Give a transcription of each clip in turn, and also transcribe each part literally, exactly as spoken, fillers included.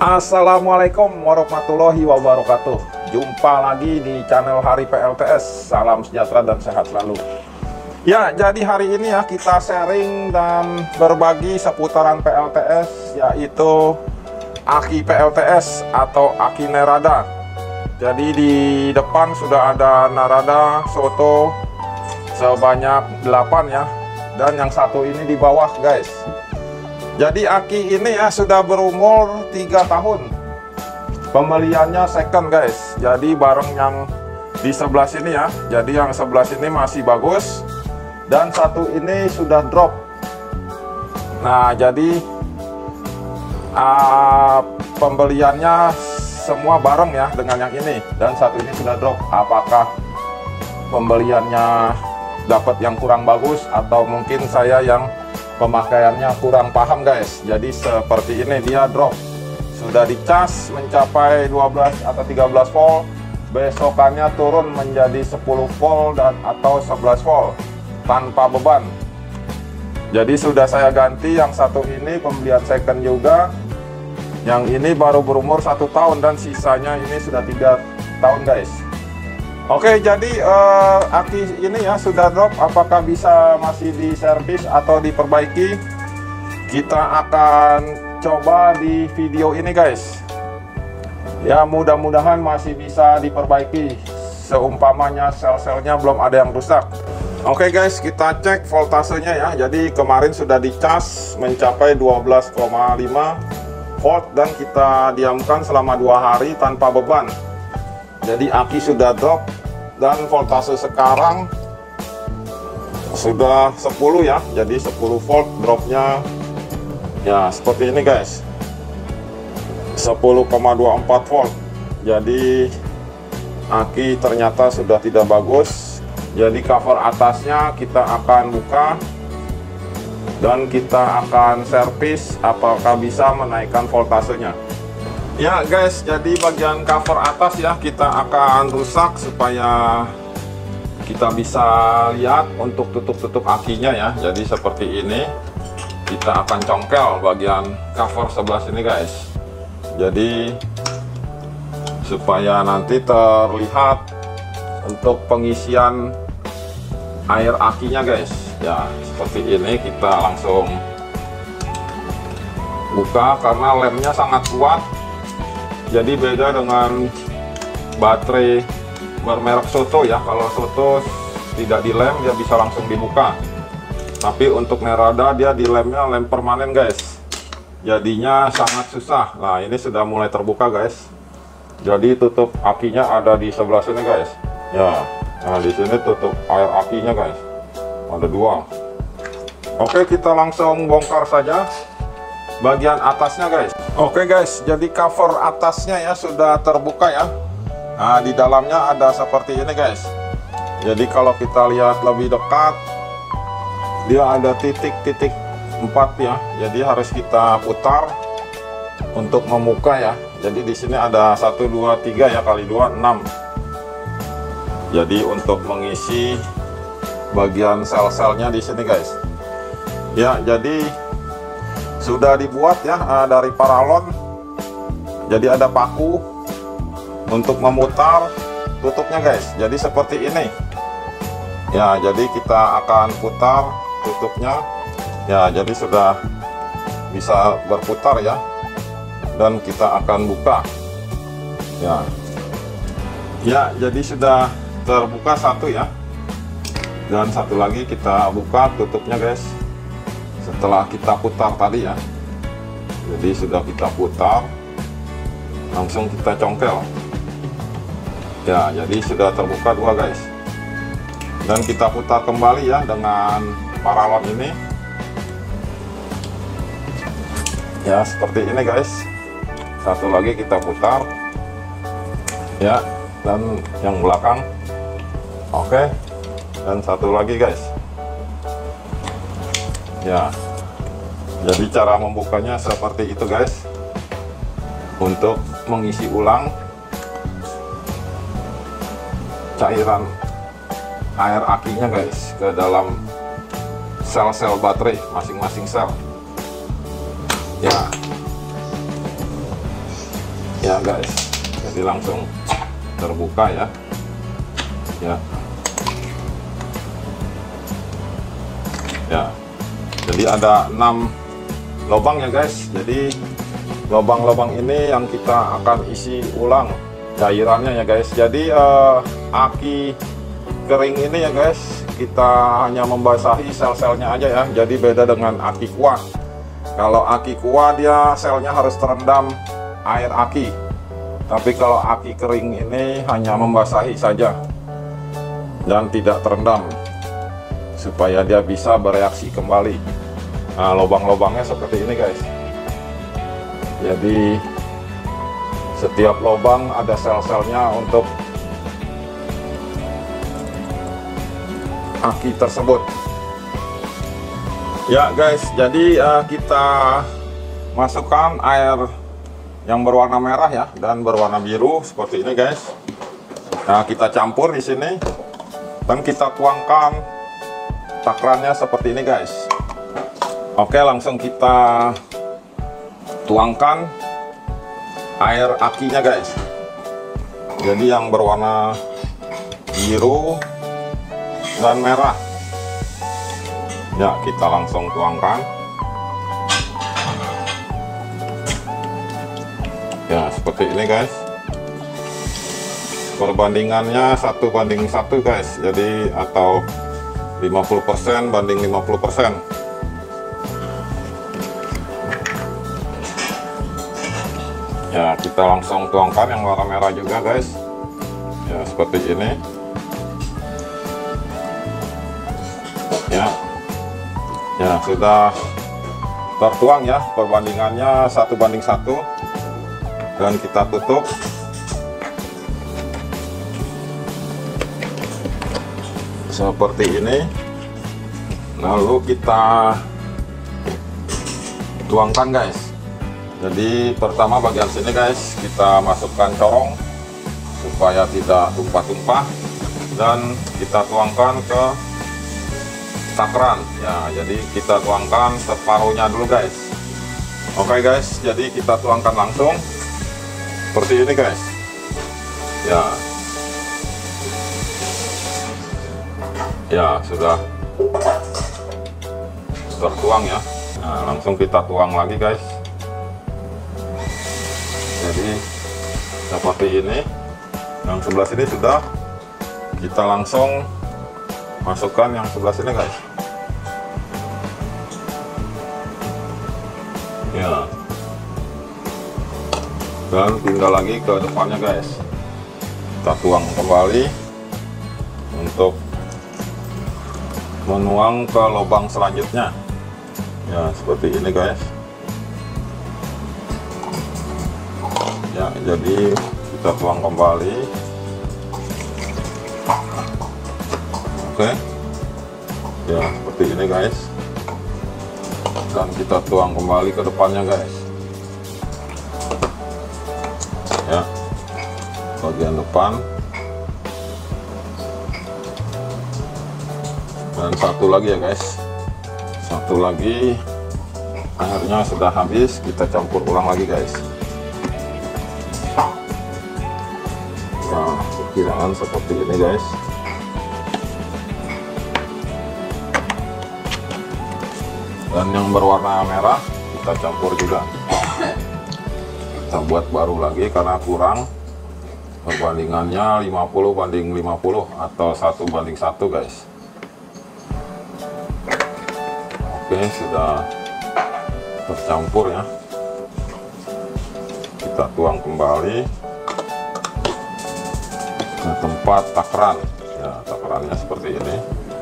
Assalamualaikum warahmatullahi wabarakatuh. Jumpa lagi di channel Hari P L T S. Salam sejahtera dan sehat selalu. Ya, jadi hari ini ya kita sharing dan berbagi seputaran P L T S, yaitu aki P L T S atau aki Nerada. Jadi di depan sudah ada Narada Soto sebanyak delapan ya, dan yang satu ini di bawah guys. Jadi aki ini ya sudah berumur tiga tahun. Pembeliannya second guys. Jadi bareng yang di sebelah sini ya. Jadi yang sebelah sini masih bagus, dan satu ini sudah drop. Nah, jadi uh, pembeliannya semua bareng ya dengan yang ini, dan satu ini sudah drop. Apakah pembeliannya dapat yang kurang bagus, atau mungkin saya yang pemakaiannya kurang paham guys. Jadi seperti ini dia drop. Sudah dicas mencapai dua belas atau tiga belas volt, besokannya turun menjadi sepuluh volt dan atau sebelas volt tanpa beban. Jadi sudah saya ganti yang satu ini, pembelian second juga. Yang ini baru berumur satu tahun dan sisanya ini sudah tiga tahun guys. Oke, jadi uh, aki ini ya sudah drop. Apakah bisa masih diservis atau diperbaiki? Kita akan coba di video ini guys. Ya, mudah-mudahan masih bisa diperbaiki. Seumpamanya sel-selnya belum ada yang rusak. Oke guys, kita cek voltasenya ya. Jadi kemarin sudah dicas mencapai dua belas koma lima volt dan kita diamkan selama dua hari tanpa beban. Jadi aki sudah drop dan voltase sekarang sudah sepuluh ya. Jadi sepuluh volt dropnya ya seperti ini guys, sepuluh koma dua empat volt. Jadi aki ternyata sudah tidak bagus. Jadi cover atasnya kita akan buka dan kita akan servis apakah bisa menaikkan voltasenya. Ya guys, jadi bagian cover atas ya kita akan rusak supaya kita bisa lihat untuk tutup-tutup akinya ya. Jadi seperti ini kita akan congkel bagian cover sebelah sini guys. Jadi supaya nanti terlihat untuk pengisian air akinya guys. Ya seperti ini kita langsung buka karena lemnya sangat kuat. Jadi beda dengan baterai bermerek Soto ya. Kalau Soto tidak dilem dia bisa langsung dibuka, tapi untuk Nerada dia dilemnya lem permanen guys. Jadinya sangat susah. Nah, ini sudah mulai terbuka guys. Jadi tutup akinya ada di sebelah sini guys. Ya, nah di sini tutup air akinya guys. Ada dua. Oke, kita langsung bongkar saja bagian atasnya guys. Oke guys, jadi cover atasnya ya sudah terbuka ya. Nah, di dalamnya ada seperti ini guys. Jadi kalau kita lihat lebih dekat, dia ada titik-titik empat ya. Jadi harus kita putar untuk membuka ya. Jadi di sini ada satu dua tiga ya, kali dua enam. Jadi untuk mengisi bagian sel-selnya di sini guys. Ya, jadi sudah dibuat ya uh, dari paralon. Jadi ada paku untuk memutar tutupnya guys. Jadi seperti ini ya. Jadi kita akan putar tutupnya ya. Jadi sudah bisa berputar ya, dan kita akan buka ya. Ya, jadi sudah terbuka satu ya, dan satu lagi kita buka tutupnya guys setelah kita putar tadi ya. Jadi sudah kita putar, langsung kita congkel ya. Jadi sudah terbuka dua guys, dan kita putar kembali ya dengan paralon ini ya, seperti ini guys. Satu lagi kita putar ya, dan yang belakang. Oke, dan satu lagi guys ya. Jadi cara membukanya seperti itu guys. Untuk mengisi ulang cairan air akinya guys ke dalam sel-sel baterai masing-masing sel ya. ya guys, jadi langsung terbuka ya. Ya. Ya. Jadi ada enam lubang ya guys. Jadi lubang-lubang ini yang kita akan isi ulang cairannya ya guys. Jadi eh, aki kering ini ya guys, kita hanya membasahi sel-selnya aja ya. Jadi beda dengan aki kuah. Kalau aki kuah dia selnya harus terendam air aki. Tapi kalau aki kering ini hanya membasahi saja dan tidak terendam, supaya dia bisa bereaksi kembali. Nah, lubang-lubangnya seperti ini guys. Jadi setiap lubang ada sel-selnya untuk aki tersebut. Ya guys, jadi uh, kita masukkan air yang berwarna merah ya dan berwarna biru seperti ini guys. Nah, kita campur di sini dan kita tuangkan takrannya seperti ini guys. Oke, langsung kita tuangkan air akinya guys. Jadi yang berwarna biru dan merah ya, kita langsung tuangkan ya seperti ini guys. Perbandingannya satu banding satu guys, jadi atau lima puluh persen banding lima puluh persen. Ya, kita langsung tuangkan yang warna merah juga guys ya, seperti ini ya. Ya, sudah tertuang ya, perbandingannya satu banding satu, dan kita tutup. Seperti ini. Lalu kita tuangkan guys. Jadi pertama bagian sini guys, kita masukkan corong supaya tidak tumpah-tumpah, dan kita tuangkan ke takran ya. Jadi kita tuangkan separuhnya dulu guys. Oke guys, jadi kita tuangkan langsung seperti ini guys ya. Ya, sudah tertuang ya. Nah, langsung kita tuang lagi guys. Jadi seperti ini. Yang sebelah sini sudah, kita langsung masukkan yang sebelah sini guys ya. Dan tinggal lagi ke depannya guys, kita tuang kembali untuk menuang ke lubang selanjutnya ya, seperti ini guys ya. Jadi kita tuang kembali. Oke ya, seperti ini guys, dan kita tuang kembali ke depannya guys ya, bagian depan. Dan satu lagi ya guys, satu lagi airnya sudah habis, kita campur ulang lagi guys. Nah, perkiraan seperti ini guys. Dan yang berwarna merah kita campur juga. Kita buat baru lagi karena kurang, perbandingannya lima puluh banding lima puluh atau satu banding satu guys. Oke, sudah tercampur ya. Kita tuang kembali ke tempat takran ya. Takrannya seperti ini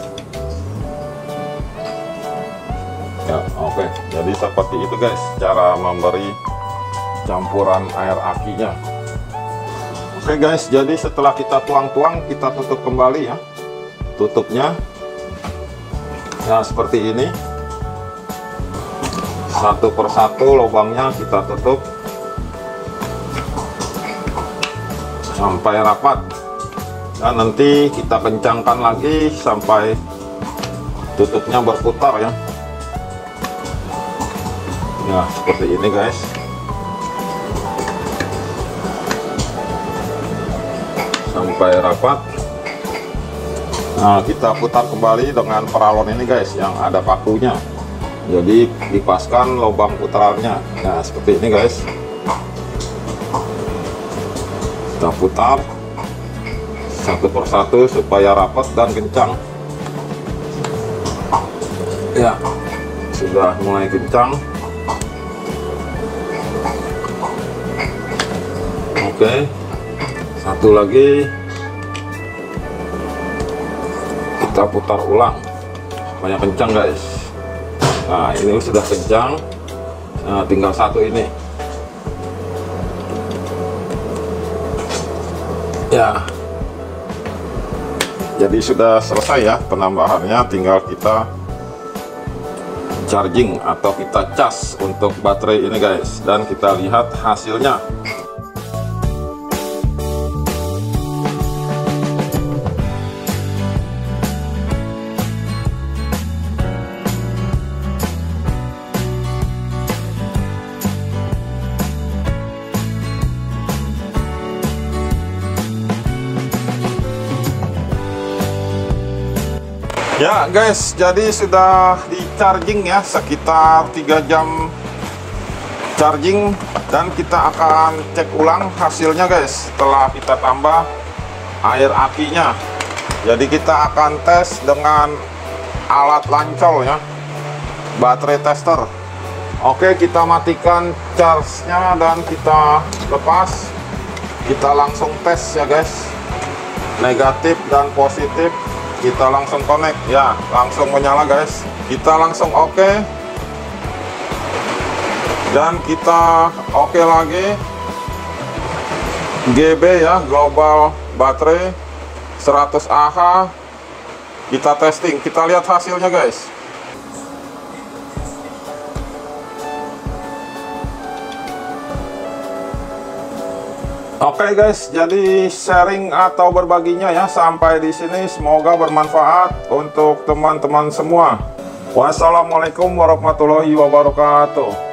ya. Oke, jadi seperti itu guys cara memberi campuran air akinya. Oke guys, jadi setelah kita tuang-tuang, kita tutup kembali ya. Tutupnya ya seperti ini, satu persatu lubangnya kita tutup sampai rapat, dan nanti kita kencangkan lagi sampai tutupnya berputar ya. Ya seperti ini guys. sampai rapat. Nah, kita putar kembali dengan peralon ini guys, yang ada pakunya. Jadi dipaskan lubang putarannya. Nah, seperti ini guys. Kita putar satu persatu supaya rapat dan kencang. Ya, sudah mulai kencang. Oke, satu lagi kita putar ulang supaya kencang guys. Nah, ini sudah kencang. Nah, tinggal satu ini. Ya, jadi sudah selesai ya penambahannya, tinggal kita charging atau kita cas untuk baterai ini guys, dan kita lihat hasilnya. Ya guys, jadi sudah di charging ya, sekitar tiga jam charging, dan kita akan cek ulang hasilnya guys setelah kita tambah air akinya. Jadi kita akan tes dengan alat lancol ya, baterai tester. Oke, kita matikan charge-nya dan kita lepas. Kita langsung tes ya guys, negatif dan positif. Kita langsung connect ya, langsung menyala guys. Kita langsung oke okay. Dan kita oke okay lagi. G B ya, global baterai seratus A H. Kita testing, kita lihat hasilnya guys. Oke okay guys, jadi sharing atau berbaginya ya sampai di sini, semoga bermanfaat untuk teman-teman semua. Wassalamualaikum warahmatullahi wabarakatuh.